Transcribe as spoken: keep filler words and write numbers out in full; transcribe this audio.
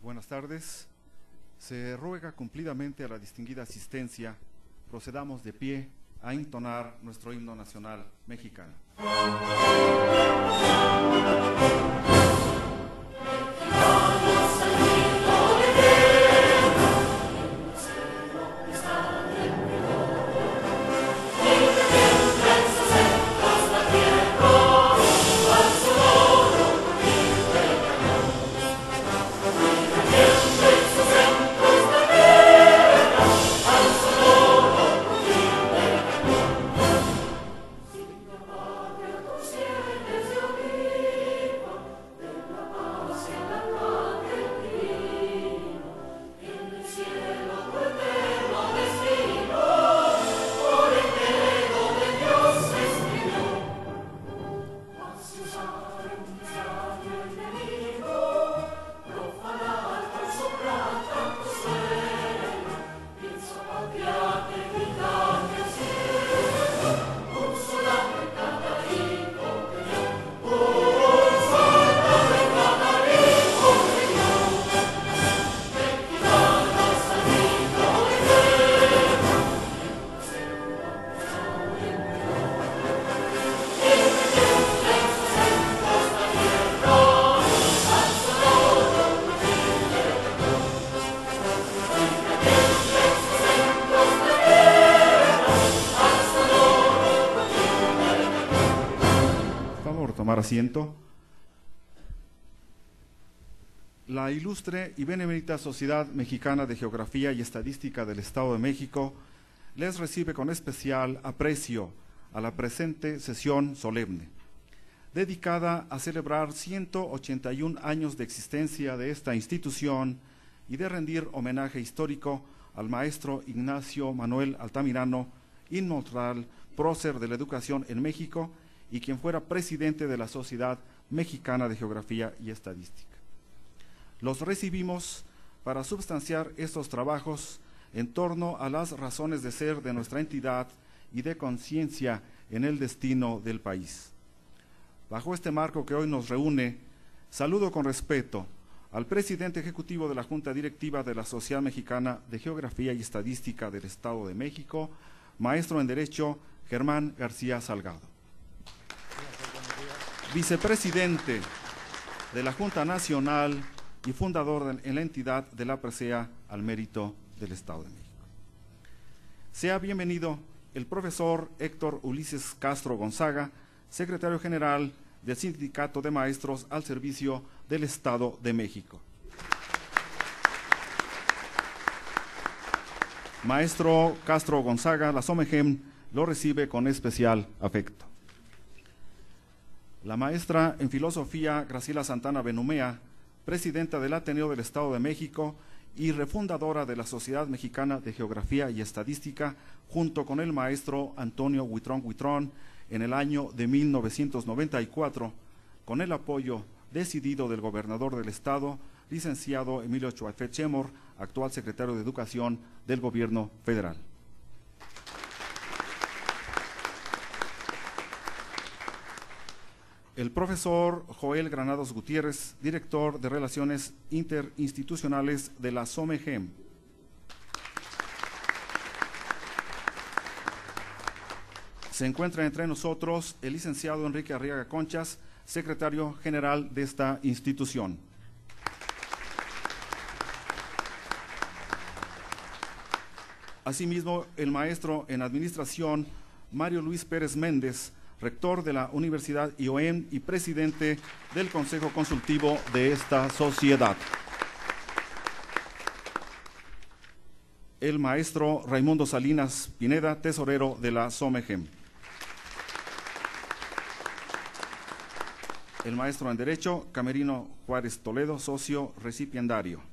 Buenas tardes. Se ruega cumplidamente a la distinguida asistencia, procedamos de pie a entonar nuestro himno nacional mexicano. Tomar asiento. La ilustre y benemérita Sociedad Mexicana de Geografía y Estadística del Estado de México les recibe con especial aprecio a la presente sesión solemne, dedicada a celebrar ciento ochenta y un años de existencia de esta institución y de rendir homenaje histórico al maestro Ignacio Manuel Altamirano, inmortal prócer de la educación en México y quien fuera presidente de la Sociedad Mexicana de Geografía y Estadística. Los recibimos para substanciar estos trabajos en torno a las razones de ser de nuestra entidad y de conciencia en el destino del país. Bajo este marco que hoy nos reúne, saludo con respeto al presidente ejecutivo de la Junta Directiva de la Sociedad Mexicana de Geografía y Estadística del Estado de México, maestro en Derecho Germán García Salgado. Vicepresidente de la Junta Nacional y fundador en la entidad de la presea al mérito del Estado de México. Sea bienvenido el profesor Héctor Ulises Castro Gonzaga, secretario general del Sindicato de Maestros al Servicio del Estado de México. Maestro Castro Gonzaga, la SOMEGEM lo recibe con especial afecto. La maestra en Filosofía Graciela Santana Benumea, presidenta del Ateneo del Estado de México y refundadora de la Sociedad Mexicana de Geografía y Estadística, junto con el maestro Antonio Huitrón Huitrón, en el año de mil novecientos noventa y cuatro, con el apoyo decidido del gobernador del Estado, licenciado Emilio Choafet Chemor, actual secretario de Educación del Gobierno Federal. El profesor Joel Granados Gutiérrez, director de Relaciones Interinstitucionales de la SOMEGEM. Se encuentra entre nosotros el licenciado Enrique Arriaga Conchas, secretario general de esta institución. Asimismo, el maestro en Administración Mario Luis Pérez Méndez, rector de la Universidad I O E M y presidente del Consejo Consultivo de esta sociedad. El maestro Raimundo Salinas Pineda, tesorero de la SOMEGEM. El maestro en Derecho Camerino Juárez Toledo, socio recipiendario.